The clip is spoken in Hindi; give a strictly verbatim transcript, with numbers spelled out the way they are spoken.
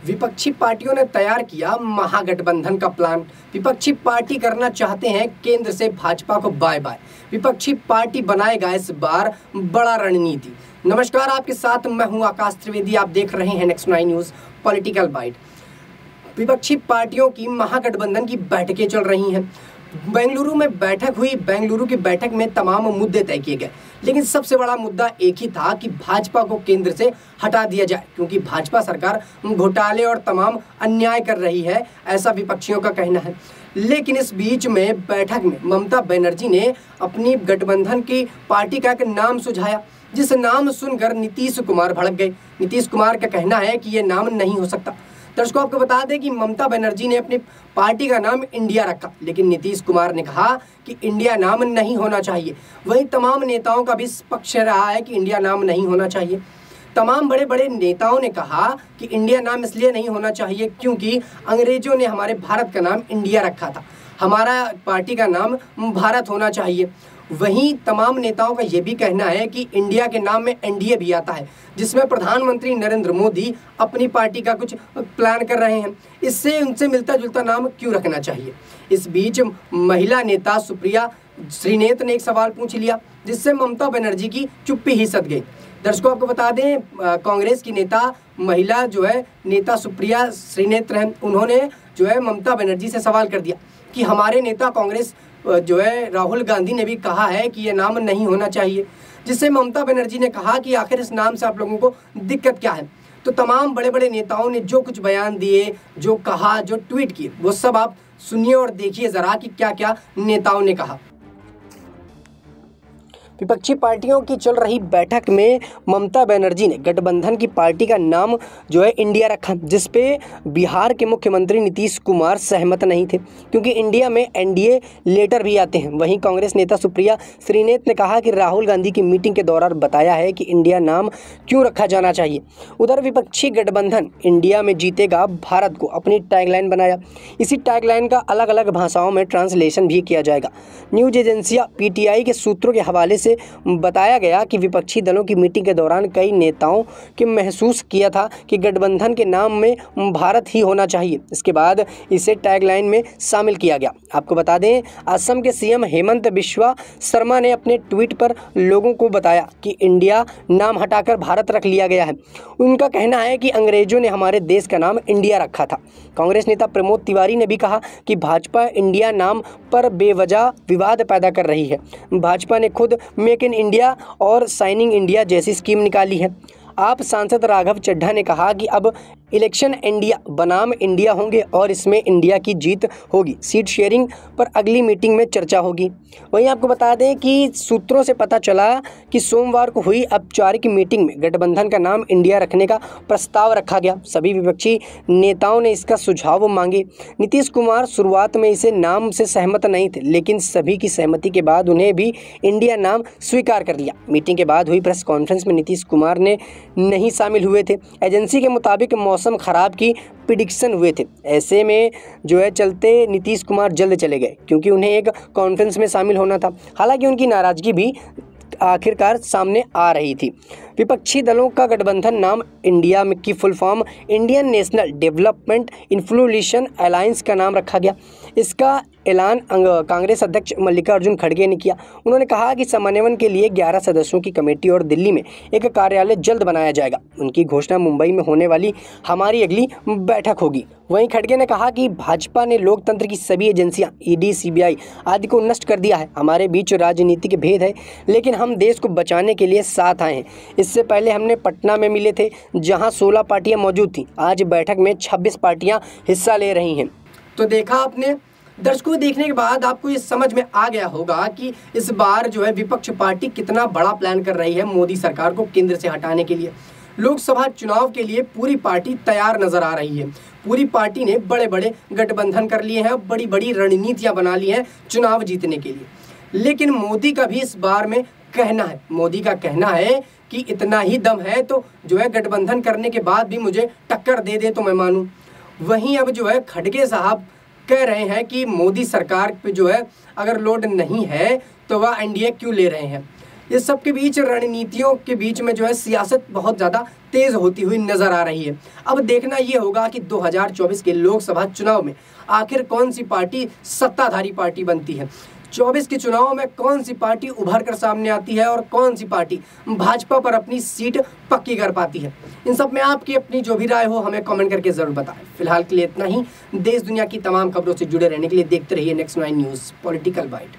विपक्षी पार्टियों ने तैयार किया महागठबंधन का प्लान। विपक्षी पार्टी करना चाहते हैं केंद्र से भाजपा को बाय बाय। विपक्षी पार्टी बनाएगा इस बार बड़ा रणनीति। नमस्कार, आपके साथ मैं हूं आकाश त्रिवेदी। आप देख रहे हैं next nine news political byte. विपक्षी पार्टियों की महागठबंधन की बैठकें चल रही हैं। बेंगलुरु में बैठक हुई। बेंगलुरु की बैठक में तमाम मुद्दे तय किए गए, लेकिन सबसे बड़ा मुद्दा एक ही था कि भाजपा को केंद्र से हटा दिया जाए, क्योंकि भाजपा सरकार घोटाले और तमाम अन्याय कर रही है, ऐसा विपक्षियों का कहना है। लेकिन इस बीच में बैठक में ममता बनर्जी ने अपनी गठबंधन की पार्टी का एक नाम सुझाया, जिस नाम सुनकर नीतीश कुमार भड़क गए। नीतीश कुमार का कहना है कि ये नाम नहीं हो सकता। दर्शकों, आपको बता दें कि ममता बनर्जी ने अपनी पार्टी का नाम इंडिया रखा, लेकिन नीतीश कुमार ने कहा कि इंडिया नाम नहीं होना चाहिए। वहीं तमाम नेताओं का भी पक्ष रहा है कि इंडिया नाम नहीं होना चाहिए। तमाम बड़े बड़े नेताओं ने कहा कि इंडिया नाम इसलिए नहीं होना चाहिए क्योंकि अंग्रेजों ने हमारे भारत का नाम इंडिया रखा था, हमारा पार्टी का नाम भारत होना चाहिए। वहीं तमाम नेताओं का ये भी कहना है कि इंडिया के नाम में एनडीए भी आता है, जिसमें प्रधानमंत्री नरेंद्र मोदी अपनी पार्टी का कुछ प्लान कर रहे हैं। इससे उनसे मिलता जुलता नाम क्यों रखना चाहिए। इस बीच महिला नेता सुप्रिया श्रीनेत ने एक सवाल पूछ लिया, जिससे ममता बनर्जी की चुप्पी ही सध गई। दर्शकों, आपको बता दें, कांग्रेस की नेता महिला जो है नेता सुप्रिया श्रीनेत हैं, उन्होंने जो है ममता बनर्जी से सवाल कर दिया कि हमारे नेता कांग्रेस जो है राहुल गांधी ने भी कहा है कि यह नाम नहीं होना चाहिए, जिससे ममता बनर्जी ने कहा कि आखिर इस नाम से आप लोगों को दिक्कत क्या है। तो तमाम बड़े बड़े नेताओं ने जो कुछ बयान दिए, जो कहा, जो ट्वीट किए, वो सब आप सुनिए और देखिए जरा कि क्या क्या नेताओं ने कहा। विपक्षी पार्टियों की चल रही बैठक में ममता बनर्जी ने गठबंधन की पार्टी का नाम जो है इंडिया रखा, जिस पे बिहार के मुख्यमंत्री नीतीश कुमार सहमत नहीं थे, क्योंकि इंडिया में एनडीए लेटर भी आते हैं। वहीं कांग्रेस नेता सुप्रिया श्रीनेत ने कहा कि राहुल गांधी की मीटिंग के दौरान बताया है कि इंडिया नाम क्यों रखा जाना चाहिए। उधर विपक्षी गठबंधन इंडिया में जीतेगा भारत को अपनी टैगलाइन बनाया। इसी टैगलाइन का अलग अलग भाषाओं में ट्रांसलेशन भी किया जाएगा। न्यूज एजेंसियां पीटीआई के सूत्रों के हवाले से बताया गया कि विपक्षी दलों की मीटिंग के दौरान कई नेताओं के महसूस किया था कि गठबंधन के नाम में भारत ही होना चाहिए। इसके बाद इसे टैगलाइन में शामिल किया गया। आपको बता दें, असम के सीएम हेमंत बिस्वा शर्मा ने अपने ट्वीट पर लोगों को बताया कि इंडिया नाम हटाकर भारत रख लिया गया है। उनका कहना है कि अंग्रेजों ने हमारे देश का नाम इंडिया रखा था। कांग्रेस नेता प्रमोद तिवारी ने भी कहा कि भाजपा इंडिया नाम पर बेवजह विवाद पैदा कर रही है। भाजपा ने खुद मेक इन इंडिया और साइनिंग इंडिया जैसी स्कीम निकाली है। आप सांसद राघव चड्ढा ने कहा कि अब इलेक्शन इंडिया बनाम इंडिया होंगे और इसमें इंडिया की जीत होगी। सीट शेयरिंग पर अगली मीटिंग में चर्चा होगी। वहीं आपको बता दें कि सूत्रों से पता चला कि सोमवार को हुई औपचारिक मीटिंग में गठबंधन का नाम इंडिया रखने का प्रस्ताव रखा गया। सभी विपक्षी नेताओं ने इसका सुझाव मांगे। नीतीश कुमार शुरुआत में इसे नाम से सहमत नहीं थे, लेकिन सभी की सहमति के बाद उन्हें भी इंडिया नाम स्वीकार कर लिया। मीटिंग के बाद हुई प्रेस कॉन्फ्रेंस में नीतीश कुमार ने नहीं शामिल हुए थे। एजेंसी के मुताबिक मौसम खराब की प्रिडिक्शन हुए थे। ऐसे में जो है चलते नीतीश कुमार जल्द चले गए, क्योंकि उन्हें एक कॉन्फ्रेंस में शामिल होना था। हालांकि उनकी नाराजगी भी आखिरकार सामने आ रही थी। विपक्षी दलों का गठबंधन नाम इंडिया में की full form Indian national development influential alliance का नाम रखा गया। इसका ऐलान कांग्रेस अध्यक्ष मल्लिकार्जुन खड़गे ने किया। उन्होंने कहा कि समन्वयन के लिए ग्यारह सदस्यों की कमेटी और दिल्ली में एक कार्यालय जल्द बनाया जाएगा। उनकी घोषणा मुंबई में होने वाली हमारी अगली बैठक होगी। वहीं खड़गे ने कहा कि भाजपा ने लोकतंत्र की सभी एजेंसियां ईडी, सीबीआई आदि को नष्ट कर दिया है। हमारे बीच राजनीति के भेद है, लेकिन हम देश को बचाने के लिए साथ आए हैं। इससे पहले हमने पटना में मिले थे, जहां सोलह पार्टियां मौजूद थीं। आज बैठक में छब्बीस पार्टियां हिस्सा ले रही हैं। तो देखा आपने। दर्शकों, देखने के बाद आपको ये समझ में आ गया होगा कि इस बार जो है विपक्ष पार्टी कितना बड़ा प्लान कर रही है मोदी सरकार को केंद्र से हटाने के लिए। लोकसभा चुनाव के लिए पूरी पार्टी तैयार नजर आ रही है। पूरी पार्टी ने बड़े बड़े गठबंधन कर लिए हैं, बड़ी बड़ी रणनीतियां बना ली हैं चुनाव जीतने के लिए। लेकिन मोदी का भी इस बार में कहना है मोदी का कहना है कि इतना ही दम है तो जो है गठबंधन करने के बाद भी मुझे टक्कर दे दे तो मैं मानूं। वहीं अब जो है खड़गे साहब कह रहे हैं कि मोदी सरकार पे जो है अगर लोड नहीं है तो वह एनडीए क्यों ले रहे हैं। इस सब के बीच रणनीतियों के बीच में जो है सियासत बहुत ज़्यादा तेज होती हुई नजर आ रही है। अब देखना ये होगा कि दो हज़ार चौबीस के लोकसभा चुनाव में आखिर कौन सी पार्टी सत्ताधारी पार्टी बनती है। चौबीस के चुनाव में कौन सी पार्टी उभर कर सामने आती है और कौन सी पार्टी भाजपा पर अपनी सीट पक्की कर पाती है। इन सब में आपकी अपनी जो भी राय हो हमें कमेंट करके ज़रूर बताएं। फिलहाल के लिए इतना ही। देश दुनिया की तमाम खबरों से जुड़े रहने के लिए देखते रहिए next nine news political bite.